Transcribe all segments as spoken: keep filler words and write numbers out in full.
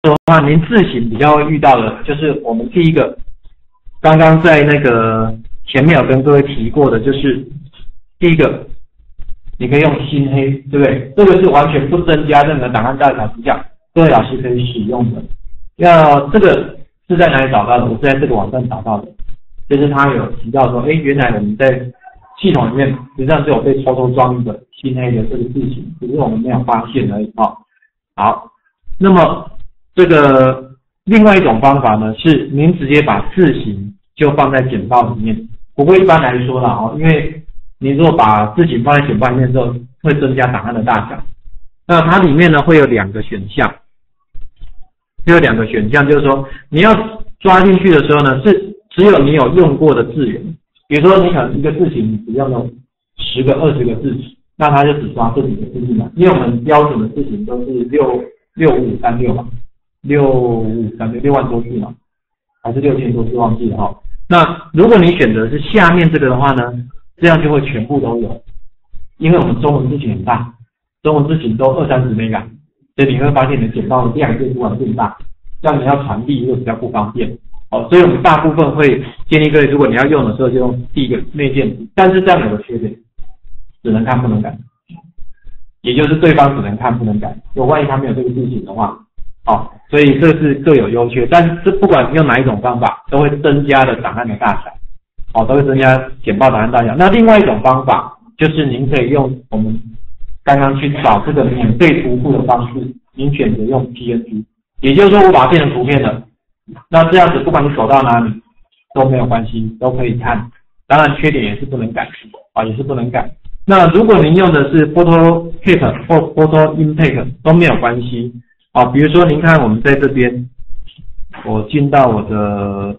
的话，您自行比较会遇到的，就是我们第一个，刚刚在那个前面有跟各位提过的，就是第一个，你可以用新黑，对不对？这个是完全不增加任何档案大小之下，各位老师可以使用的。那这个是在哪里找到的？我是在这个网站找到的，就是他有提到说，哎，原来我们在系统里面实际上是有被偷偷装一个新黑的这个事情，只是我们没有发现而已哦。好，那么这个另外一种方法呢，是您直接把字型就放在简报里面。不过一般来说啦哦，因为您如果把字型放在简报里面之后，会增加档案的大小。那它里面呢会有两个选项，会有两个选项，就是说你要抓进去的时候呢，是只有你有用过的字源。比如说你可能一个字型只用了十个、二十个字，那它就只抓这几个字型嘛，因为我们标准的字型都是六六五三六嘛。六五三六六万多字嘛，还是六千多字忘记了哈。那如果你选择是下面这个的话呢，这样就会全部都有，因为我们中文字型很大，中文字型都二三十 mega， 所以你会发现你的简报的量就突然变大，这样你要传递又比较不方便。哦，所以我们大部分会建议各位，如果你要用的时候就用第一个内建字，但是这样有个缺点，只能看不能改，也就是对方只能看不能改。如果万一他没有这个字型的话。好，所以这是各有优缺，但是不管用哪一种方法，都会增加了档案的大小，好，都会增加简报档案大小。那另外一种方法就是您可以用我们刚刚去找这个免费图库的方式，您选择用 P N G， 也就是说我把它变成图片了，那这样子不管你走到哪里都没有关系，都可以看。当然缺点也是不能改啊，也是不能改。那如果您用的是 PhotoCap 或 Photo Impact 都没有关系。好，比如说您看我们在这边，我进到我的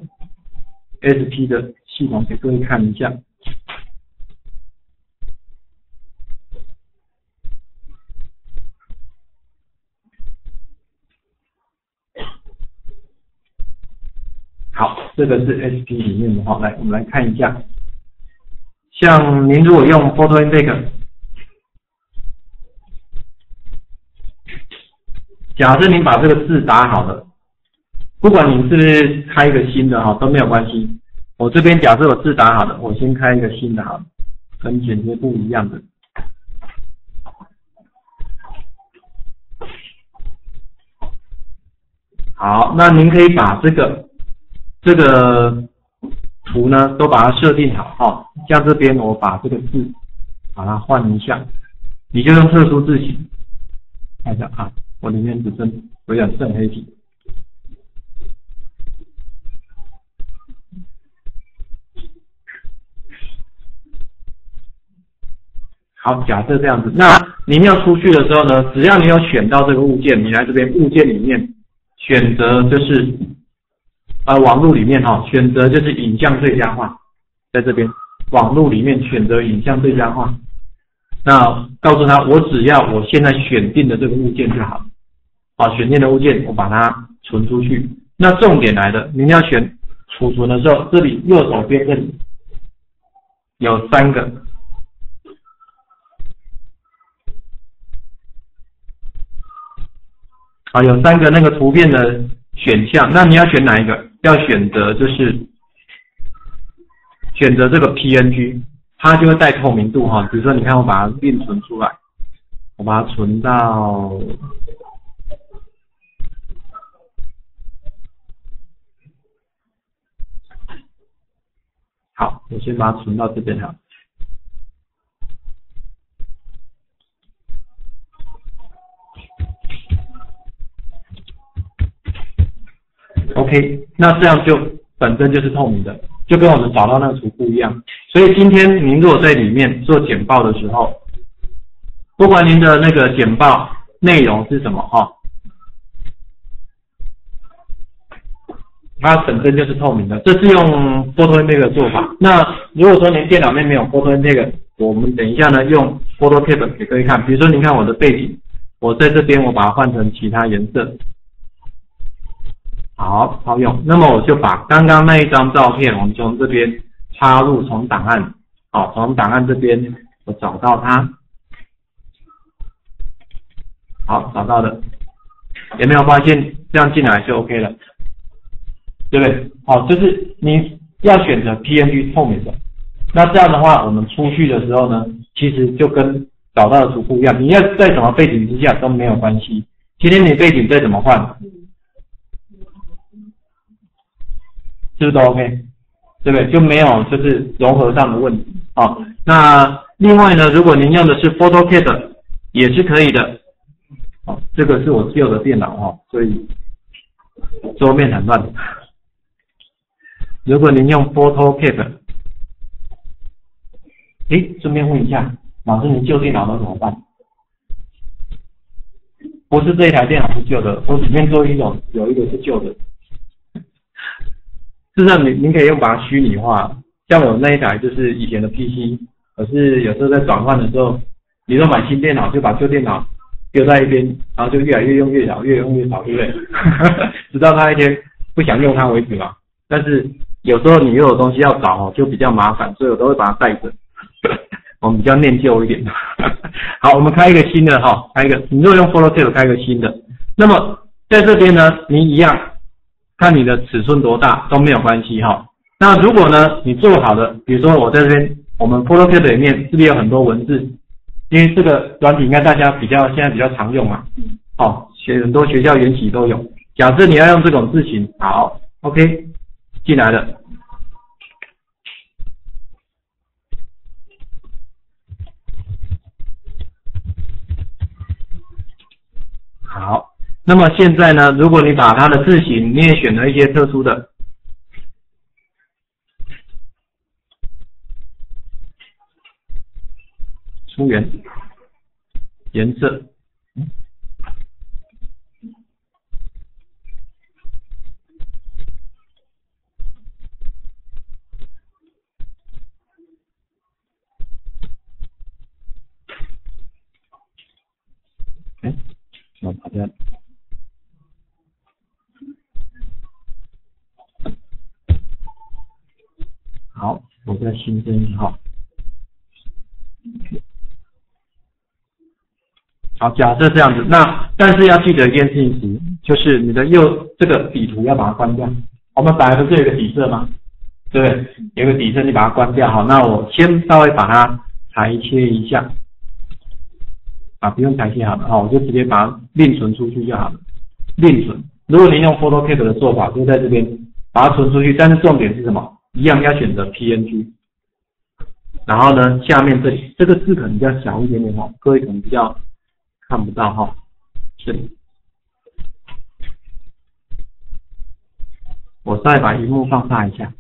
S P 的系统给各位看一下。好，这个是 S P 里面的话，来我们来看一下。像您如果用 Photo Impact，假设您把这个字打好了，不管你是不是开一个新的哈都没有关系。我这边假设我字打好了，我先开一个新的好了，跟剪接不一样的。好，那您可以把这个这个图呢都把它设定好哈。像这边我把这个字把它换一下，你就用特殊字型，看一下啊。我里面只剩有点剩黑体，好，假设这样子，那您要出去的时候呢，只要你有选到这个物件，你来这边物件里面选择就是呃网络里面哈、哦，选择就是影像最佳化，在这边网络里面选择影像最佳化，那告诉他我只要我现在选定的这个物件就好。好，选定的物件我把它存出去。那重点来了，您要选储存的时候，这里右手边这里有三个，啊，有三个那个图片的选项，那你要选哪一个？要选择就是选择这个 P N G， 它就会带透明度哈。比如说，你看我把它另存出来，我把它存到。好，我先把它存到这边哈。OK， 那这样就本身就是透明的，就跟我们找到那个图不一样。所以今天您如果在里面做简报的时候，不管您的那个简报内容是什么哈，它本身就是透明的，这是用 PhotoImpact 的做法。那如果说您电脑里面没有 PhotoImpact， 我们等一下呢用 PhotoCap 给各位看。比如说您看我的背景，我在这边我把它换成其他颜色，好，好用。那么我就把刚刚那一张照片，我们从这边插入从档案，好，从档案这边我找到它，好，找到了。 有没有发现这样进来就 OK 了？对不对？好，就是你要选择 P N G 透明的，那这样的话，我们出去的时候呢，其实就跟找到的图库一样，你要在什么背景之下都没有关系。今天你背景再怎么换，是不是都 OK？ 对不对？就没有就是融合上的问题。好，那另外呢，如果您用的是 AutoCAD 也是可以的。好，这个是我旧的电脑哈，所以桌面很乱。如果您用 AutoCAD， 诶，顺便问一下，老师，你旧电脑都怎么办？不是这一台电脑是旧的，我里面做一种有一个是旧的。事实上，您您可以用把它虚拟化，像我那一台就是以前的 P C， 可是有时候在转换的时候，你说买新电脑就把旧电脑丢在一边，然后就越来越用越少，越用越少，对不对？直到他一天不想用它为止嘛。但是有时候你又有东西要找哦，就比较麻烦，所以我都会把它带着。我们比较念旧一点。好，我们开一个新的哈，开一个。你如果用 AutoCAD 开一个新的，那么在这边呢，你一样看你的尺寸多大都没有关系哈。那如果呢你做好的，比如说我在这边，我们 AutoCAD 里面是不是有很多文字？因为这个软体应该大家比较现在比较常用嘛，哦，学很多学校研习都有。假设你要用这种字型，好 ，OK， 进来了。好，那么现在呢，如果你把它的字型，你也选了一些特殊的，出源颜色，哎，我把它。好，我再新增一号。好，假设这样子，那但是要记得一件事情，就是你的右这个底图要把它关掉。我们本来不是有个底色吗？对不对？有个底色，你把它关掉。好，那我先稍微把它裁切一下，啊，不用裁切好了，好，我就直接把它另存出去就好了。另存，如果您用 AutoCAD 的做法，就在这边把它存出去，但是重点是什么？一样要选择 P N G。然后呢，下面这里这个字可能比较小一点点哈，各位可能比较看不到哈，这里。我再把萤幕放大一下。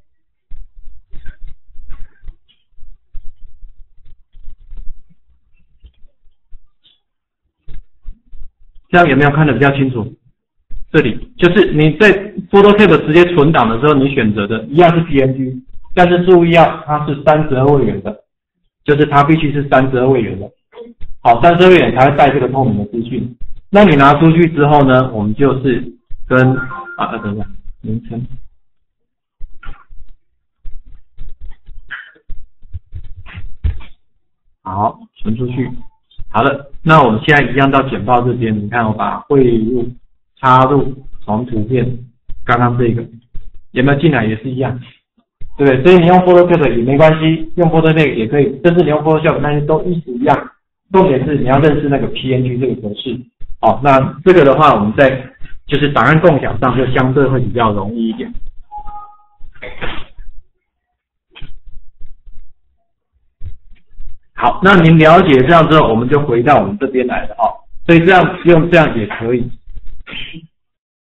这样有没有看得比较清楚？这里就是你在 AutoCAD 直接存档的时候，你选择的一样是 P N G， 但是注意要它是三十二位元的，就是它必须是三十二位元的。好，三十二位元才会带这个透明的资讯。那你拿出去之后呢，我们就是跟啊，等一下，名称。好，存出去。好了，那我们现在一样到简报这边，你看我把汇入、插入、从图片，刚刚这个有没有进来也是一样，对不对？所以你用 AutoCAD 也没关系，用 AutoCAD 也可以，甚至你用 Photoshop 那些都意思一样。重点是你要认识那个 P N G 这个格式。好，那这个的话，我们在就是档案共享上就相对会比较容易一点。好，那您了解这样之后，我们就回到我们这边来了哦。所以这样用这样也可以。